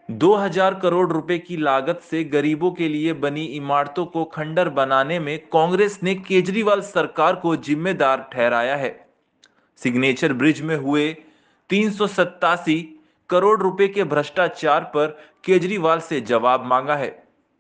2000 करोड़ रुपए की लागत से गरीबों के लिए बनी इमारतों को खंडर बनाने में कांग्रेस ने केजरीवाल सरकार को जिम्मेदार ठहराया है। सिग्नेचर ब्रिज में हुए 387 करोड़ रुपए के भ्रष्टाचार पर केजरीवाल से जवाब मांगा है।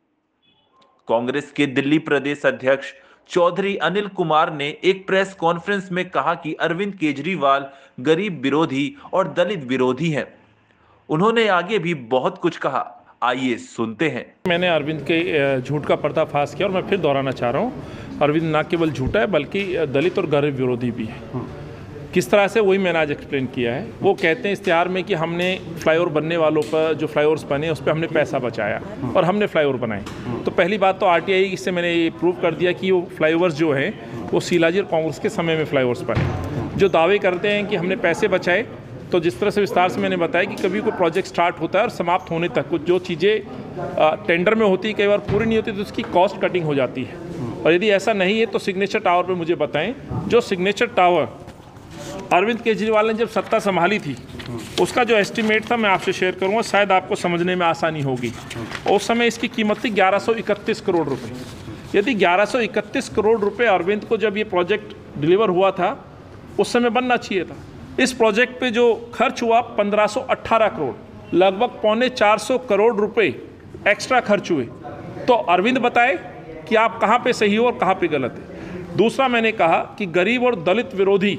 कांग्रेस के दिल्ली प्रदेश अध्यक्ष चौधरी अनिल कुमार ने एक प्रेस कॉन्फ्रेंस में कहा कि अरविंद केजरीवाल गरीब विरोधी और दलित विरोधी हैं। उन्होंने आगे भी बहुत कुछ कहा, आइए सुनते हैं। मैंने अरविंद के झूठ का पर्दाफाश किया और मैं फिर दोहराना चाह रहा हूँ, अरविंद ना केवल झूठा है बल्कि दलित और गरीब विरोधी भी है। किस तरह से, वही मैंने आज एक्सप्लेन किया है। वो कहते हैं इश्तिहार में कि हमने फ्लाईओवर बनने वालों पर, जो फ्लाईओवर्स बने उस पर हमने पैसा बचाया और हमने फ्लाईओवर बनाए। तो पहली बात तो आरटीआई इससे मैंने ये प्रूव कर दिया कि वो फ्लाईओवर्स जो हैं वो शीलाजी और कांग्रेस के समय में फ्लाईओवर्स बने। जो दावे करते हैं कि हमने पैसे बचाए, तो जिस तरह से विस्तार से मैंने बताया कि कभी कोई प्रोजेक्ट स्टार्ट होता है और समाप्त होने तक कुछ जो चीज़ें टेंडर में होती है कई बार पूरी नहीं होती, तो उसकी कॉस्ट कटिंग हो जाती है। और यदि ऐसा नहीं है तो सिग्नेचर टावर पे मुझे बताएं, जो सिग्नेचर टावर अरविंद केजरीवाल ने जब सत्ता संभाली थी उसका जो एस्टिमेट था मैं आपसे शेयर करूंगा, शायद आपको समझने में आसानी होगी। उस समय इसकी कीमत थी 1131 करोड़ रुपए। यदि 1131 करोड़ रुपए अरविंद को जब ये प्रोजेक्ट डिलीवर हुआ था उस समय बनना चाहिए था। इस प्रोजेक्ट पे जो खर्च हुआ 1518 करोड़, लगभग 325 करोड़ रुपए एक्स्ट्रा खर्च हुए। तो अरविंद बताए कि आप कहाँ पे सही हो और कहाँ पे गलत है। दूसरा मैंने कहा कि गरीब और दलित विरोधी,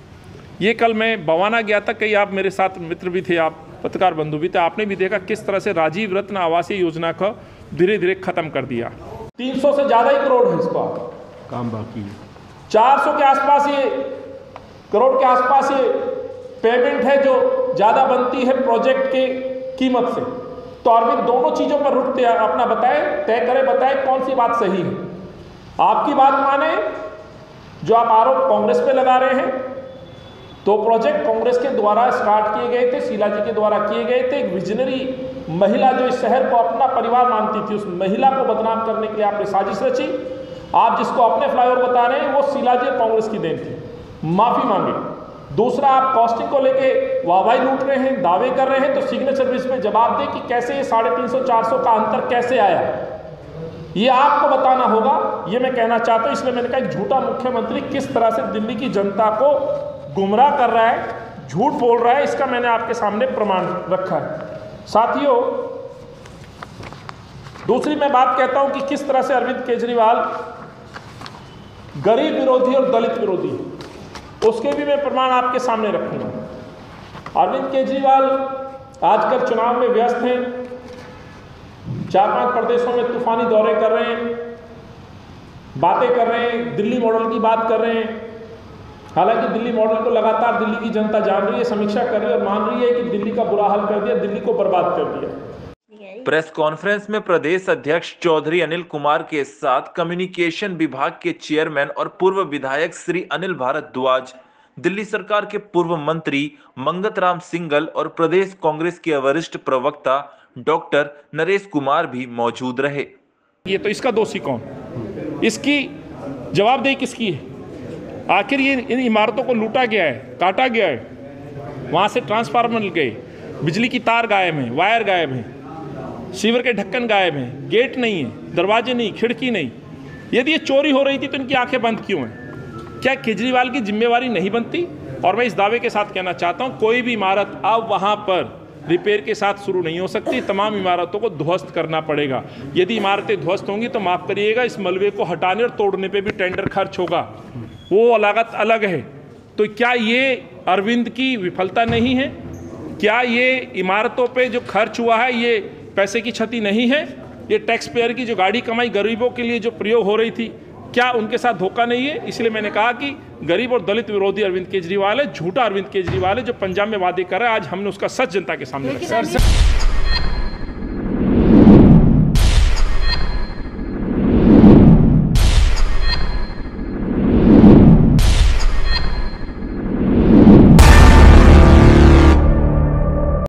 ये कल मैं बवाना गया था, कई आप मेरे साथ मित्र भी थे, आप पत्रकार बंधु भी थे, आपने भी देखा किस तरह से राजीव रत्न आवासीय योजना का धीरे धीरे खत्म कर दिया। 300 से ज़्यादा ही करोड़ है इसका काम बाकी है। 400 के आसपास ये करोड़ के आसपास ये पेमेंट है जो ज़्यादा बनती है प्रोजेक्ट के कीमत से। तो अरविंद दोनों चीज़ों पर रुकते अपना बताए, तय करे, बताए कौन सी बात सही है। आपकी बात माने, जो आप आरोप कांग्रेस पे लगा रहे हैं, तो प्रोजेक्ट कांग्रेस के द्वारा स्टार्ट किए गए थे, शीला जी के द्वारा किए गए थे। एक विजनरी महिला जो इस शहर को अपना परिवार मानती थी, उस महिला को बदनाम करने के लिए आपने साजिश रची। आप जिसको अपने फ्लाईओवर बता रहे हैं वो शीला जी और कांग्रेस की देन थी, माफी मांगे। दूसरा, आप कॉस्टिंग को लेके वाहवाही लूट रहे हैं, दावे कर रहे हैं, तो सिग्नेचर ब्रिज पे जवाब दें कि कैसे ये 350-400 का अंतर कैसे आया, ये आपको बताना होगा। ये मैं कहना चाहता हूँ। इसलिए मैंने कहा एक झूठा मुख्यमंत्री किस तरह से दिल्ली की जनता को गुमराह कर रहा है, झूठ बोल रहा है, इसका मैंने आपके सामने प्रमाण रखा है। साथियों, दूसरी मैं बात कहता हूं कि किस तरह से अरविंद केजरीवाल गरीब विरोधी और दलित विरोधी, उसके भी मैं प्रमाण आपके सामने रखूंगा। अरविंद केजरीवाल आजकल चुनाव में व्यस्त हैं, 4-5 प्रदेशों में तूफानी दौरे कर रहे हैं, बातें कर रहे हैं, दिल्ली मॉडल की बात कर रहे हैं। हालांकि दिल्ली मॉडल को लगातार दिल्ली की जनता जान रही है, समीक्षा कर रही है और मान रही है कि दिल्ली का बुरा हाल कर दिया, दिल्ली को बर्बाद कर दिया। प्रेस कॉन्फ्रेंस में प्रदेश अध्यक्ष चौधरी अनिल कुमार के साथ कम्युनिकेशन विभाग के चेयरमैन और पूर्व विधायक श्री अनिल भारद्वाज, दिल्ली सरकार के पूर्व मंत्री मंगत राम सिंगल और प्रदेश कांग्रेस के वरिष्ठ प्रवक्ता डॉक्टर नरेश कुमार भी मौजूद रहे। ये तो इसका दोषी कौन, इसकी जवाबदेही किसकी है? आखिर ये इन इमारतों को लूटा गया है, काटा गया है, वहाँ से ट्रांसफार्मर गए, बिजली की तार गायब हैं, वायर गायब हैं, सीवर के ढक्कन गायब हैं, गेट नहीं है, दरवाजे नहीं, खिड़की नहीं। यदि ये चोरी हो रही थी तो इनकी आंखें बंद क्यों हैं? क्या केजरीवाल की जिम्मेवारी नहीं बनती? और मैं इस दावे के साथ कहना चाहता हूँ, कोई भी इमारत अब वहाँ पर रिपेयर के साथ शुरू नहीं हो सकती, तमाम इमारतों को ध्वस्त करना पड़ेगा। यदि इमारतें ध्वस्त होंगी तो माफ़ करिएगा, इस मलबे को हटाने और तोड़ने पे भी टेंडर खर्च होगा, वो लागत अलग है। तो क्या ये अरविंद की विफलता नहीं है? क्या ये इमारतों पे जो खर्च हुआ है ये पैसे की क्षति नहीं है? ये टैक्स पेयर की जो गाड़ी कमाई गरीबों के लिए जो प्रयोग हो रही थी, क्या उनके साथ धोखा नहीं है? इसलिए मैंने कहा कि गरीब और दलित विरोधी अरविंद केजरीवाल है, झूठा अरविंद केजरीवाल है, जो पंजाब में वादे कर रहा है। आज हमने उसका सच जनता के सामने रखा।